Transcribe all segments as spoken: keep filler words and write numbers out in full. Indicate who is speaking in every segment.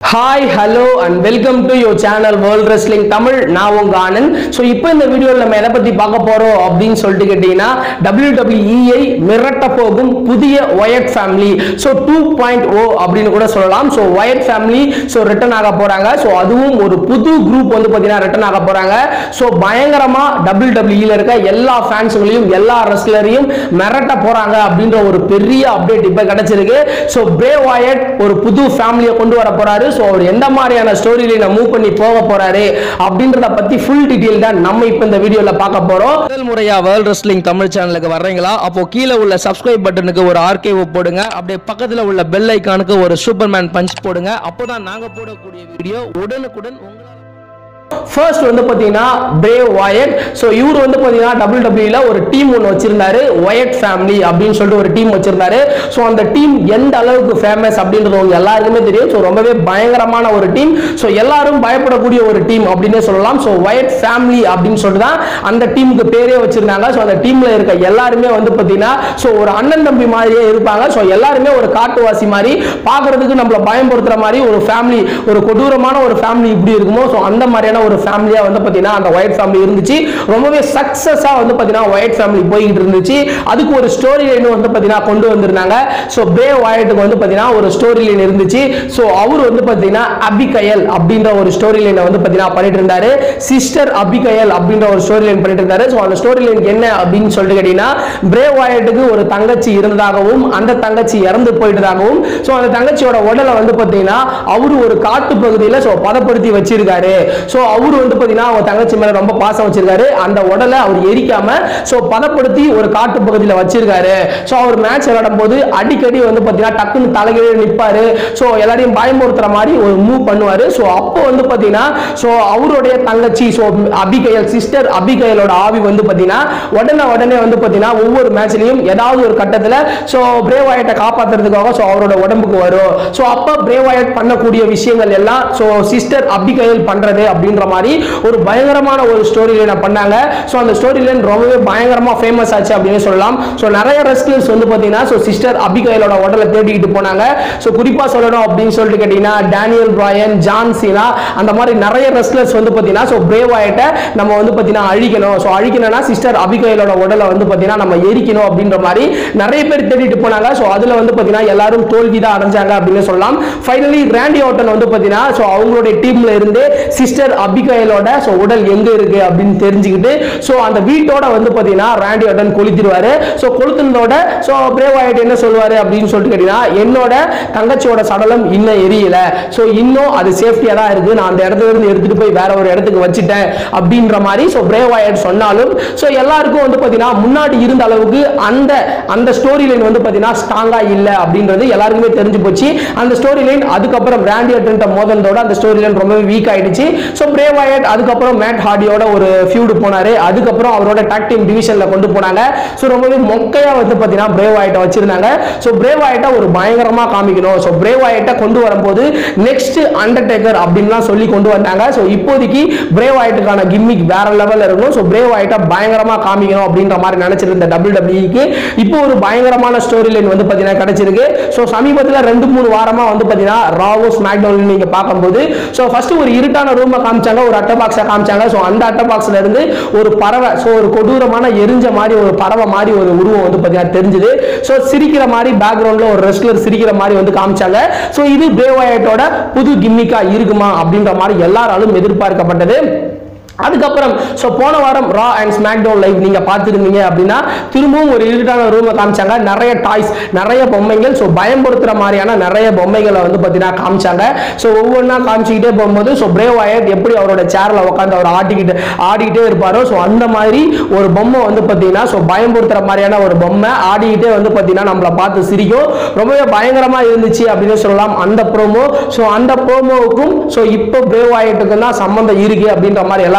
Speaker 1: Hi, hello and welcome to your channel World Wrestling Tamil. நான் உங்க Anand. So இப்போ இந்த வீடியோல நம்ம எதை பத்தி பார்க்க போறோம் அப்படினு சொல்லிட்டு கேட்டீங்கன்னா W W E ஐ மிரட்ட போகும் புதிய Wyatt family. So two point O அப்படினு கூட சொல்லலாம். So Wyatt family so return ஆக போறாங்க. சோ அதுவும் ஒரு புது குரூப் வந்து பாத்தீங்கன்னா ரிட்டர்ன் ஆக போறாங்க. சோ பயங்கரமா W W E ல இருக்க எல்லா ஃபேன்ஸ்களையும் எல்லா ரெஸ்லரையும் மிரட்ட போறாங்க அப்படின்ற ஒரு பெரிய அப்டேட் இப்ப கிடைச்சிருக்கு. சோ Bray Wyatt ஒரு புது ஃபேமிலியை கொண்டு வர போறாரு. சோ அவர் எந்த மாதிரியான ஸ்டோரி லைனை மூவ் பண்ணி போக போறாரு அப்படின்றத பத்தி ஃபுல் டீடைல் தான் நம்ம இப்போ இந்த வீடியோல பார்க்க போறோம். முதல் முறையா வேர்ல்ட் ரெஸ்லிங் தமிழ் சேனலுக்கு வர்றீங்களா? அப்போ கீழே உள்ள சப்ஸ்கிரைப் பட்டனுக்கு ஒரு ஆர்கேவ் போடுங்க. அப்படியே பக்கத்துல உள்ள பெல் ஐகானுக்கு ஒரு சூப்பர்மேன் பஞ்ச் போடுங்க. அப்போதான் நாங்க போடக்கூடிய வீடியோ உடனுக்குடன் உங்களால ஃபர்ஸ்ட் வந்து பாத்தீங்கன்னா Bray Wyatt. சோ இவர் வந்து பாத்தீங்கன்னா W W E ல ஒரு டீம் ஒன்னு வச்சிருந்தாரு, Wyatt family அப்படினு சொல்லிட்டு ஒரு டீம் வச்சிருந்தாரு. சோ அந்த டீம் எந்த அளவுக்கு ஃபேமஸ் அப்படின்றது உங்களுக்கு எல்லாருக்குமே தெரியும். சோ ரொம்பவே பயங்கரமான ஒரு டீம். சோ எல்லாரும் பயப்படக்கூடிய ஒரு டீம் அப்படினே சொல்லலாம். சோ Wyatt family அப்படினு சொல்லிட்டு தான் அந்த டீமுக்கு பேரே வச்சிருந்தாங்க. சோ அந்த டீம்ல இருக்க எல்லாருமே வந்து பாத்தீங்கன்னா சோ ஒரு அண்ணன் தம்பி மாதிரியே இருப்பாங்க. சோ எல்லாருமே ஒரு காட்டுவாசி மாதிரி பார்க்கிறதுக்கு நம்மள பயம்படுத்துற மாதிரி ஒரு ஃபேமிலி, ஒரு கொடூரமான ஒரு ஃபேமிலி இப்படி இருக்குமோ சோ அந்த மாதிரியான ஒரு ஃபேமிலியா வந்து பாத்தீங்கன்னா அந்த Wyatt family இருந்துச்சு. ரொம்பவே சக்சஸா வந்து பாத்தீங்கன்னா Wyatt family போயிட்டு இருந்துச்சு. அதுக்கு ஒரு ஸ்டோரி லைன் வந்து பாத்தீங்கன்னா கொண்டு வந்திருந்தாங்க. சோ Bray Wyattக்கு வந்து பாத்தீங்கன்னா ஒரு ஸ்டோரி லைன் இருந்துச்சு. சோ அவர் வந்து பாத்தீங்கன்னா அபிகைல் அப்படின்ற ஒரு ஸ்டோரி லைனை வந்து பாத்தீங்கன்னா பண்ணிட்டு இருந்தாரு. சிஸ்டர் அபிகைல் அப்படின்ற ஒரு ஸ்டோரி லைன் பண்ணிட்டு இருந்தாரு. சோ அந்த ஸ்டோரி லைன் என்ன அப்படின்னு சொல்லிட்டு கேட்டீங்கன்னா Bray Wyattக்கு ஒரு தங்கச்சி இருந்ததாகவும் அந்த தங்கச்சி இறந்து போயிட்டதாகவும் சோ அந்த தங்கச்சியோட உடலை வந்து பாத்தீங்கன்னா அவரு ஒரு காட்டு பகுதியில சோ பதப்படுத்தி வச்சிருக்காரு. சோ அவரு வந்து பாத்தீங்கன்னா அவங்க தங்கச்சி மேல ரொம்ப பாசம் வச்சிருக்காரு. அந்த உடலை அவர் எரிக்காம சோ பதப்படுத்தி ஒரு காட்டு பகுதியில வச்சிருக்காரு. சோ அவர் மேட்ச் விளையாடும் போது அடிக்கடி வந்து பாத்தீங்கன்னா டக்குன்னு தலைகீழ நிப்பாரு. சோ எல்லாரையும் பயமுறுத்துற மாதிரி ஒரு மூவ் பண்ணுவாரு. சோ அப்போ வந்து பாத்தீங்கன்னா சோ அவருடைய தங்கச்சி சோ அபிகைல் சிஸ்டர் அபிகைலோட ஆவி வந்து பாத்தீங்கன்னா உடனே உடனே வந்து பாத்தீங்கன்னா ஒவ்வொரு மேட்ச்லயும் ஏதாவது ஒரு கட்டத்துல சோ Bray Wyatt காப்பாத்துறதுக்காக சோ அவரோட உடம்புக்கு வரும். சோ அப்ப Bray Wyatt பண்ணக்கூடிய விஷயங்கள் எல்லாம் சோ சிஸ்டர் அபிகைல் பண்றது அப்படின்ற மாதிரி ஒரு பயங்கரமான ஒரு ஸ்டோரி லைனை பண்ணாங்க. சோ அந்த ஸ்டோரி லைன் ரொம்பவே பயங்கரமா ஃபேமஸ் ஆச்சு அப்படின்னு சொல்லலாம். சோ நிறைய ரெஸ்லர்ஸ் வந்து பாத்தீங்கன்னா சோ சிஸ்டர் அபிகைலோட உடலை தேடிட்டு போனாங்க. சோ குறிப்பா சொல்லணும் அப்படின்னு சொல்லிட்டு கேட்டீங்கன்னா டேனியல் பிராயன், ஜான் சீனா அந்த மாதிரி நிறைய ரெஸ்லர்ஸ் வந்து பாத்தீங்கன்னா சோ Bray Wyatt நம்ம வந்து பாத்தீங்கன்னா அழிக்கணும். சோ அழிக்கணும்னா சிஸ்டர் அபிகைலோட உடலை வந்து பாத்தீங்கன்னா நம்ம எரிக்கணும் அப்படின்ற மாதிரி நிறைய பேர் தேடிட்டு போனாங்க. சோ அதுல வந்து பாத்தீங்கன்னா எல்லாரும் தோல்வி தான் அடைஞ்சாங்க அப்படின்னு சொல்லலாம். ஃபைனலி ராண்டி ஆர்டன் வந்து பாத்தீங்கன்னா சோ அவங்களுடைய டீம்ல இருந்து சிஸ்டர் அபிகைலோட சோ உடல் எங்க இருக்கு அப்படின்னு தெரிஞ்சுக்கிட்டு சோ அந்த வீட்டோட வந்து பாத்தீங்கன்னா ராண்டி ஆர்டன் கொளுத்திடுவாரு. சோ கொளுத்துனதோட சோ Bray Wyatt என்ன சொல்வாரு அப்படின்னு சொல்லிட்டு கேட்டீங்கன்னா என்னோட தங்கச்சியோட சடலம் இன்னும் எரியல. சோ இன்னும் அது சேஃப்டியா தான் இருக்கு. நான் அந்த இடத்துல இருந்து எடுத்துட்டு போய் வேற ஒரு இடத்துக்கு வச்சிட்டேன் அப்படின்ற மாதிரி சோ Bray Wyatt சொன்னாலும் சோ எல்லாருக்கும் வந்து பாத்தீங்கன்னா முன்னாடி இருந்த அளவுக்கு அந்த அந்த ஸ்டோரி லைன் வந்து பாத்தீங்கன்னா ஸ்ட்ராங்கா இல்ல அப்படின்றது எல்லாருக்குமே தெரிஞ்சு போச்சு. அந்த ஸ்டோரி லைன் அதுக்கப்புறம் ராண்டி ஆர்டன் மோதலோட அந்த ஸ்டோரி லைன் ரொம்ப வீக் ஆயிடுச்சு. சோ Bray Wyatt அதுக்கப்புறம் மேட் ஹார்டியோட ஒரு ஃபியூட் போனாரு. அதுக்கப்புறம் அவரோட டாக் டீம் டிவிஷன்ல கொண்டு போனாங்க. சோ ரொம்பவே மொக்கையா வந்து பாத்தீங்கன்னா Bray Wyatt வச்சிருந்தாங்க. சோ Bray Wyatt ஒரு பயங்கரமா காமிக்கணும். சோ Bray Wyatt கொண்டு வரும்போது நெக்ஸ்ட் அண்டர்டேக்கர் அப்படின்லாம் சொல்லி கொண்டு வந்தாங்க. சோ இப்போதைக்கு Bray Wyattக்கான கிம்மிக் வேற லெவல்ல இருக்கும். சோ Bray Wyatt பயங்கரமா காமிக்கணும் அப்படின்ற மாதிரி நினைச்சிருந்த W W E க்கு இப்போ ஒரு பயங்கரமான ஸ்டோரி லைன் வந்து பாத்தீங்கன்னா கிடைச்சிருக்கு. சோ சமீபத்துல ரெண்டு மூணு வாரமா வந்து பாத்தீங்கன்னா ராவோ ஸ்மாக்டவுன் நீங்க பார்க்கும்போது சோ ஃபர்ஸ்ட் ஒரு இருட்டான ரூமை காமிச்சாங்க, ஒரு அட்டை பாக்ஸை காமிச்சாங்க. சோ அந்த அட்டை பாக்ஸ்ல இருந்து ஒரு பறவை சோ ஒரு கொடூரமான எரிஞ்ச மாதிரி ஒரு பறவை மாதிரி ஒரு உருவம் வந்து பாத்தீங்கன்னா தெரிஞ்சது. சோ சிரிக்கிற மாதிரி பேக்ரவுண்ட்ல ஒரு ரெஸ்லர் சிரிக்கிற மாதிரி வந்து காமிச்சாங்க. சோ இது Bray Wyattோட புது கிம்மிக்கா இருக்குமா அப்படின்ற மாதிரி எல்லாராலும் எதிர்பார்க்கப்பட்டது. அதுக்கப்புறம் சோ போன வாரம் ரா அண்ட் ஸ்மாக்டவுன் லைவ் நீங்க பார்த்திருந்தீங்க அப்படின்னா திரும்பவும் ஒரு இருட்டான ரூமை காமிச்சாங்க. நிறைய டாய்ஸ், நிறைய பொம்மைகள் சோ பயன்படுத்துற மாதிரியான நிறைய பொம்மைகளை வந்து பாத்தீங்கன்னா காமிச்சாங்க. சோ ஒவ்வொன்றா காமிச்சுக்கிட்டே போகும்போது சோ Bray Wyatt எப்படி அவரோட சேர்ல உட்காந்து அவர் ஆட்டிக்கிட்டு ஆடிக்கிட்டே இருப்பாரோ சோ அந்த மாதிரி ஒரு பொம்மை வந்து பாத்தீங்கன்னா சோ பயன்படுத்துற மாதிரியான ஒரு பொம்மை ஆடிக்கிட்டே வந்து பாத்தீங்கன்னா நம்மள பார்த்து சிரிக்கும். ரொம்பவே பயங்கரமா இருந்துச்சு அப்படின்னு சொல்லலாம் அந்த ப்ரோமோ. சோ அந்த ப்ரோமோவுக்கும் சோ இப்போ Bray Wyattக்கு தான் சம்பந்தம் இருக்கு அப்படின்ற மாதிரி எல்லாரும்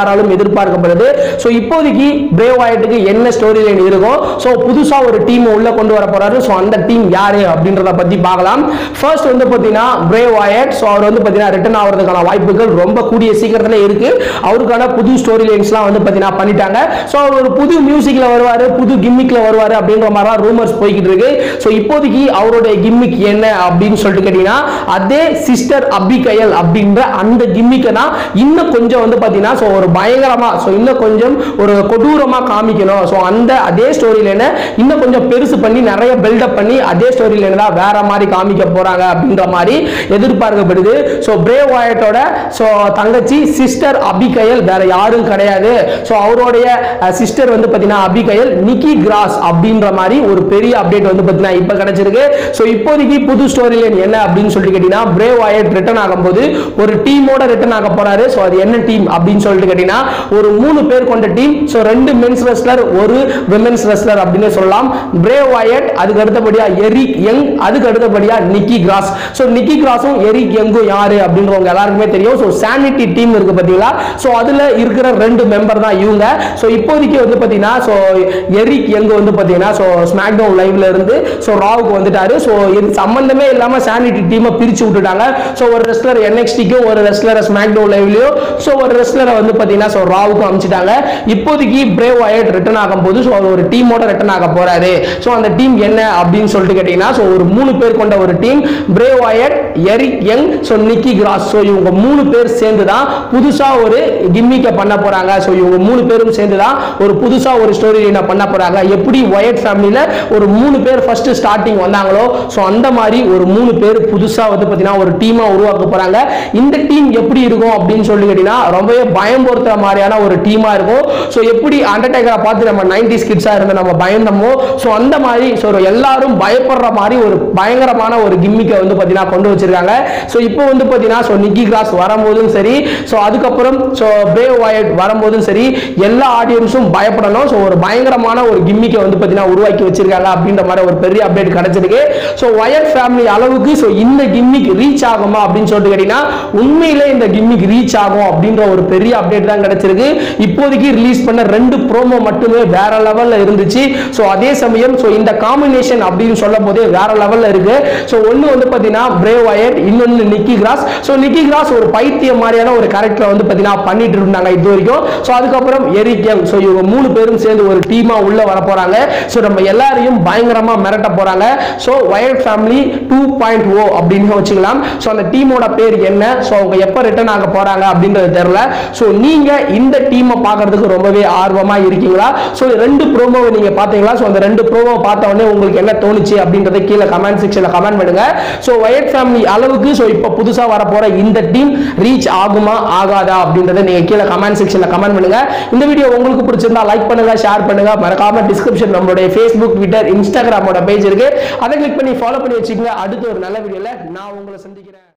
Speaker 1: எல்லாராலும் எதிர்பார்க்கப்படுது. ஸோ இப்போதைக்கு பிரே வாயட்டுக்கு என்ன ஸ்டோரி லைன் இருக்கும், ஸோ புதுசா ஒரு டீம் உள்ள கொண்டு வர போறாரு. ஸோ அந்த டீம் யாரு அப்படின்றத பத்தி பார்க்கலாம். ஃபர்ஸ்ட் வந்து பாத்தீங்கன்னா பிரே வாயட். ஸோ அவர் வந்து பாத்தீங்கன்னா ரிட்டர்ன் ஆகிறதுக்கான வாய்ப்புகள் ரொம்ப கூடிய சீக்கிரத்துல இருக்கு. அவருக்கான புது ஸ்டோரி லைன்ஸ்லாம் வந்து பாத்தீங்கன்னா பண்ணிட்டாங்க. ஸோ அவர் ஒரு புது மியூசிக்ல வருவாரு, புது கிம்மிக்ல வருவாரு அப்படின்ற மாதிரி ரூமர்ஸ் போய்கிட்டு இருக்கு. ஸோ இப்போதைக்கு அவருடைய கிம்மிக் என்ன அப்படின்னு சொல்லிட்டு கேட்டீங்கன்னா அதே சிஸ்டர் அபிகைல் அப்படின்ற அந்த கிம்மிக்கை தான் இன்னும் கொஞ்சம் வந்து பாத்தீங்கன்னா ஸோ ஒரு பயங்கரமா ஸோ இன்னும் கொஞ்சம் ஒரு கொடூரமா காமிக்கணும். ஸோ அந்த அதே ஸ்டோரி லைனை இன்னும் கொஞ்சம் பெருசு பண்ணி நிறைய பில்டப் பண்ணி அதே ஸ்டோரி லைனை தான் வேற மாதிரி காமிக்க போறாங்க அப்படின்ற மாதிரி எதிர்பார்க்கப்படுது. ஸோ பிரே வாயட்டோட ஸோ தங்கச்சி சிஸ்டர் அபிகைல் வேற யாரும் கிடையாது. ஸோ அவருடைய சிஸ்டர் வந்து பாத்தீங்கன்னா அபிகைல் நிக்கி கிராஸ் அப்படின்ற மாதிரி ஒரு பெரிய அப்டேட் வந்து பாத்தீங்கன்னா இப்ப கிடைச்சிருக்கு. ஸோ இப்போதைக்கு புது ஸ்டோரி லைன் என்ன அப்படின்னு சொல்லிட்டு கேட்டீங்கன்னா பிரே வாயட் ரிட்டர்ன் ஆகும்போது ஒரு டீமோட ரிட்டர்ன் ஆக போறாரு. ஸோ அது என்ன டீம் அப்படின்னு சொல்லிட்டு கேட்டீங்கன்னா ஒரு மூணு பேர் கொண்ட டீம். ஸோ ரெண்டு மென்ஸ் ரெஸ்லர் ஒரு விமென்ஸ் ரெஸ்லர் அப்படின்னு சொல்லலாம். பிரே வாயட், அதுக்கு அடுத்தபடியா எரிக் யங், அதுக்கு அடுத்தபடியா நிக்கி கிராஸ். ஸோ நிக்கி கிராஸும் எரிக் யங்கும் யாரு அப்படின்றவங்க எல்லாருக்குமே தெரியும். ஸோ சானிட்டி டீம் இருக்கு பாத்தீங்களா, ஸோ அதுல இருக்கிற ரெண்டு மெம்பர் தான் இவங்க. ஸோ இப்போதைக்கு வந்து பாத்தீங்கன்னா ஸோ எரிக் யங் வந்து பாத்தீங்கன்னா ஸோ ஸ்மாக் டவுன் லைவ்ல இருந்து ஸோ ராவுக்கு வந்துட்டாரு. ஸோ இது சம்பந்தமே இல்லாம சானிட்டி டீமை பிரிச்சு விட்டுட்டாங்க. ஸோ ஒரு ரெஸ்லர் என்எக்ஸ்டிக்கும் ஒரு ரெஸ்லர் ஸ்மாக் டவுன் லைவ்லயோ ஸோ ஒரு ரெஸ்லரை வந்து பாத்தீங்கன்னா ஸோ ராவுக்கு அமைச்சிட்டாங்க. இப்போதைக்கு பிரே வாயட் ரிட்டர்ன் ஆகும்போது ஸோ ஒரு டீமோட ரிட்டர்ன் ஆக போறாரு. ஸோ அந்த டீம் என்ன அப்படின்னு சொல்லிட்டு கேட்டீங்கன்னா ஸோ ஒரு மூணு பேர் கொண்ட ஒரு team. Bray Wyatt, Eric Young, so Nikki Cross. So இவங்க மூணு பேர் சேர்ந்து தான் புதுசா ஒரு கிம்மிக்கை பண்ண போறாங்க. ஸோ இவங்க மூணு பேரும் சேர்ந்து தான் ஒரு புதுசா ஒரு ஸ்டோரி லைனை பண்ண போறாங்க. எப்படி வயட் ஃபேமிலியில ஒரு மூணு பேர் ஃபர்ஸ்ட் ஸ்டார்டிங் வந்தாங்களோ ஸோ அந்த மாதிரி ஒரு மூணு பேர் புதுசா வந்து பாத்தீங்கன்னா ஒரு டீமா உருவாக்க போறாங்க. இந்த டீம் எப்படி இருக்கும் அப்படின்னு சொல்லி கேட்டீங்கன்னா ரொம்பவே பயம் பொறுத்த மாதிரியான ஒரு டீமா இருக்கும். ஸோ எப்படி அண்டர்டேக்கரை பார்த்து நம்ம நைன்டிஸ் கிட்ஸா இருந்த நம்ம பயந்தமோ ஸோ அந்த மாதிரி ஸோ எல்லாரும் பயப்படுற மாதிரி ஒரு பயங்கரமான ஒரு கிம்மிக்கை வந்து பாத்தீங்கன்னா கொண்டு வச்சிருக்காங்க. ஸோ இப்போ வந்து பாத்தீங்கன்னா ஸோ நிக்கி கிராஸ் வரும்போதும் சரி, ஸோ அதுக்கப்புறம் ஸோ பிரே வாயட் வரும்போதும் சரி, எல்லா ஆடியன்ஸும் பயப்படணும். ஸோ ஒரு பயங்கரமான ஒரு கிம்மிக்கை வந்து பாத்தீங்கன்னா உருவாக்கி வச்சிருக்காங்க அப்படின்ற மாதிரி ஒரு பெரிய அப்டேட் கிடைச்சிருக்கு. ஸோ வயட் ஃபேமிலி அளவுக்கு ஸோ இந்த கிம்மிக் ரீச் ஆகுமா அப்படின்னு சொல்லிட்டு கேட்டீங்கன்னா உண்மையிலே இந்த கிம்மிக் ரீச் ஆகும் அப்படின்ற ஒரு பெரிய அப்டேட் தான் கிடைச்சிருக்கு. இப்போதைக்கு ரிலீஸ் பண்ண ரெண்டு ப்ரோமோ மட்டுமே வேற லெவல்ல இருந்துச்சு. ஸோ அதே சமயம் ஸோ இந்த காம்பினேஷன் அப்படின்னு சொல்லும் போதே வேற லெவல்ல இருக்கு. ஸோ ஒன்னு வந்து பாத்தீங்கன்னா பிரே வாயட், இன்னொன்னு Nikki Cross. So Nikki Cross ஒரு பைத்திய மாதிரியான ஒரு கேரக்டர் வந்து பாத்தீங்கன்னா பண்ணிட்டு இருந்தாங்க இது வரைக்கும். ஸோ அதுக்கப்புறம் எரிக் யங். ஸோ இவங்க மூணு பேரும் சேர்ந்து ஒரு டீமா உள்ள வர போறாங்க. ஸோ நம்ம எல்லாரையும் பயங்கரமா மிரட்ட போறாங்க. So Wyatt family two point O அப்படின்னு வச்சுக்கலாம். ஸோ அந்த டீமோட பேர் என்ன, ஸோ அவங்க எப்ப ரிட்டர்ன் ஆக போறாங்க அப்படின்றது தெரியல. ஸோ நீங்க இந்த டீமை பார்க்கறதுக்கு ரொம்பவே ஆர்வமா இருக்கீங்களா? ஸோ ரெண்டு ப்ரோமோவை நீங்க பாத்தீங்களா? ஸோ அந்த ரெண்டு ப்ரோமோ பார்த்த உடனே உங்களுக்கு என்ன தோணுச்சு அப்படின்றத கீழே கமெண்ட் செக்ஷன்ல கமெண்ட் பண்ணுங்க. ஸோ வயட் ஃபேமிலி அளவுக்கு ஸோ இப்போ புதுசா வர போற இந்த டீம் ரீச் ஆகுமா ஆகாதா அப்படின்றத நீங்க கீழே கமெண்ட் செக்ஷன்ல கமெண்ட் பண்ணுங்க. இந்த வீடியோ உங்களுக்கு பிடிச்சிருந்தா லைக் பண்ணுங்க, ஷேர் பண்ணுங்க. மறக்காம டிஸ்கிரிப்ஷன் நம்மளுடைய ஃபேஸ்புக், ட்விட்டர், இன்ஸ்டாகிராமோட பேஜ் இருக்கு. அதை கிளிக் பண்ணி ஃபாலோ பண்ணி வச்சுக்கோங்க. அடுத்த ஒரு நல்ல வீடியோல நான் உங்களை சந்திக்கிறேன்.